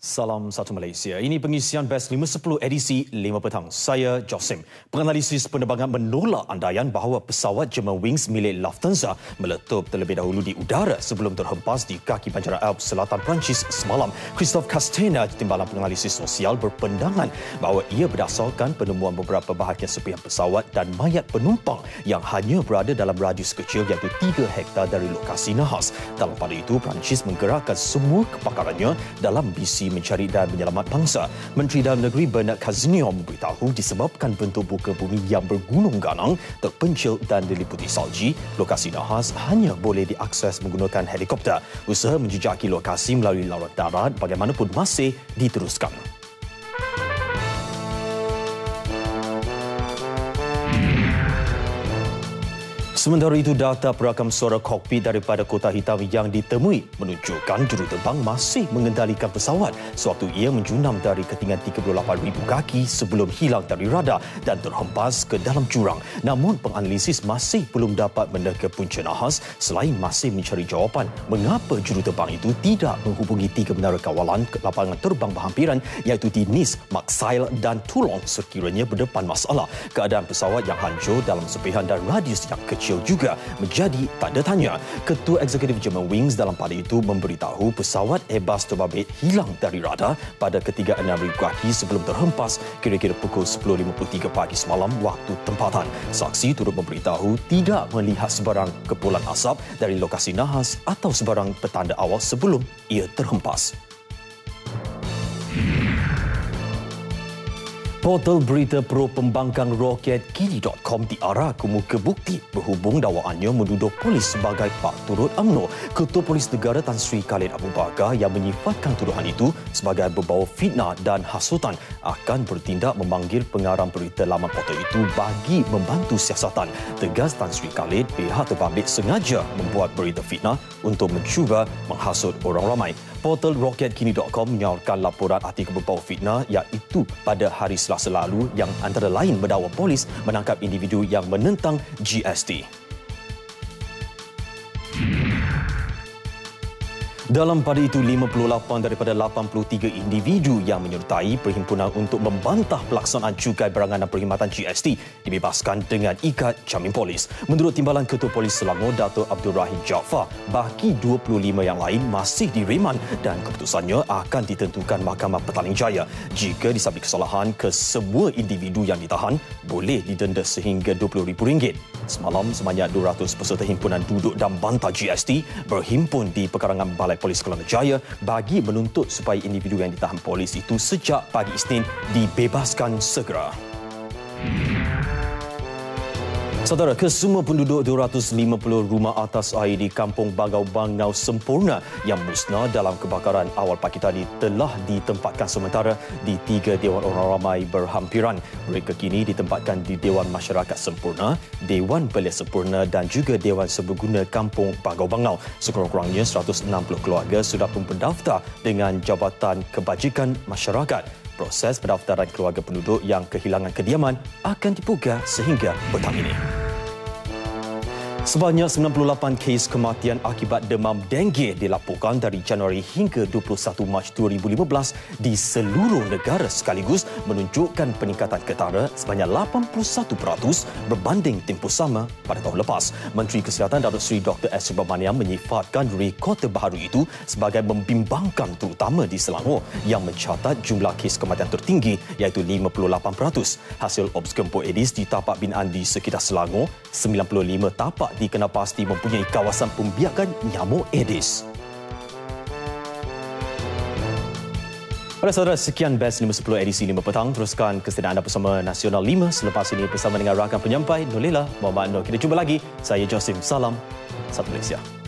Salam Satu Malaysia. Ini pengisian Best 510 edisi 5 petang. Saya Josim. Penganalisis penerbangan menolak andaian bahawa pesawat Germanwings milik Lufthansa meletup terlebih dahulu di udara sebelum terhempas di kaki banjaran Alps selatan Perancis semalam. Christophe Castena, Timbalan Penganalisis Sosial, berpandangan bahawa ia berdasarkan penemuan beberapa bahagian serpihan pesawat dan mayat penumpang yang hanya berada dalam radius kecil iaitu 3 hektar dari lokasi nahas. Dalam pada itu, Perancis menggerakkan semua kepakarannya dalam misi mencari dan menyelamat bangsa. Menteri Dalam Negeri Bernard Cazeneuve memberitahu disebabkan bentuk buka bumi yang bergunung-ganang, terpencil dan diliputi salji, lokasi nahas hanya boleh diakses menggunakan helikopter. Usaha menjejaki lokasi melalui laluan darat bagaimanapun masih diteruskan. Sementara itu, data perakam suara kokpit daripada Kotak Hitam yang ditemui menunjukkan juruterbang masih mengendalikan pesawat sewaktu ia menjunam dari ketinggian 38,000 kaki sebelum hilang dari radar dan terhempas ke dalam jurang. Namun, penganalisis masih belum dapat meneka punca nahas selain masih mencari jawapan mengapa juruterbang itu tidak menghubungi 3 menara kawalan lapangan terbang berhampiran iaitu di Nice, Marseille dan Toulon sekiranya berdepan masalah. Keadaan pesawat yang hancur dalam serpihan dan radius yang kecil juga menjadi tanda tanya. Ketua Eksekutif Germanwings dalam pada itu memberitahu pesawat Airbus terbabit hilang dari radar pada ketinggian 6,000 kaki sebelum terhempas kira-kira pukul 10.53 pagi semalam waktu tempatan. Saksi turut memberitahu tidak melihat sebarang kepulan asap dari lokasi nahas atau sebarang petanda awal sebelum ia terhempas. Portal berita pro pembangkang roket Kini.com diarah ke muka bukti berhubung dakwaannya menuduh polis sebagai pak turut UMNO. Ketua Polis Negara Tan Sri Khalid Abu Bakar yang menyifatkan tuduhan itu sebagai berbau fitnah dan hasutan akan bertindak memanggil pengarang berita laman portal itu bagi membantu siasatan. Tegas Tan Sri Khalid, pihak terbabit sengaja membuat berita fitnah untuk mencuba menghasut orang ramai. Portal roket Kini.com menyawarkan laporan artikel berbau fitnah iaitu pada hari Selasa lalu yang antara lain mendakwa polis menangkap individu yang menentang GST. Dalam pada itu, 58 daripada 83 individu yang menyertai perhimpunan untuk membantah pelaksanaan cukai barangan dan perkhidmatan GST dibebaskan dengan ikat jamin polis. Menurut Timbalan Ketua Polis Selangor, Dato' Abdul Rahim Jaafar, baki 25 yang lain masih direman dan keputusannya akan ditentukan Mahkamah Petaling Jaya. Jika disabit kesalahan, kesemua individu yang ditahan boleh didenda sehingga RM20,000. Semalam, sebanyak 200 peserta himpunan duduk dan bantah GST berhimpun di pekarangan Balai Polis Kelana Jaya bagi menuntut supaya individu yang ditahan polis itu sejak pagi Isnin dibebaskan segera. Saudara, kesemua penduduk 250 rumah atas air di Kampung Bagau-Bangau Sempurna yang musnah dalam kebakaran awal pagi tadi telah ditempatkan sementara di 3 Dewan Orang Ramai berhampiran. Mereka kini ditempatkan di Dewan Masyarakat Sempurna, Dewan Belia Sempurna dan juga Dewan Serbaguna Kampung Bagau-Bangau. Sekurang-kurangnya 160 keluarga sudah pun berdaftar dengan Jabatan Kebajikan Masyarakat. Proses pendaftaran keluarga penduduk yang kehilangan kediaman akan dibuka sehingga petang ini. Sebanyak 98 kes kematian akibat demam denggi dilaporkan dari Januari hingga 21 Mac 2015 di seluruh negara sekaligus menunjukkan peningkatan ketara sebanyak 81% berbanding tempoh sama pada tahun lepas. Menteri Kesihatan Datuk Seri Dr. S. Subramaniam menyifatkan rekod terbaru itu sebagai membimbangkan terutama di Selangor yang mencatat jumlah kes kematian tertinggi iaitu 58%. Hasil Ops Gempur Edis di tapak binaan di sekitar Selangor, 95 tapak dikenal pasti mempunyai kawasan pembiakan nyamuk Aedes. Para saudara, sekian Best 510 edisi 5 petang. Teruskan kesediaan anda bersama Nasional 5 selepas ini bersama dengan rakan penyampai Nolela Muhammad Nur. Kita jumpa lagi. Saya Josim. Salam Satu Malaysia.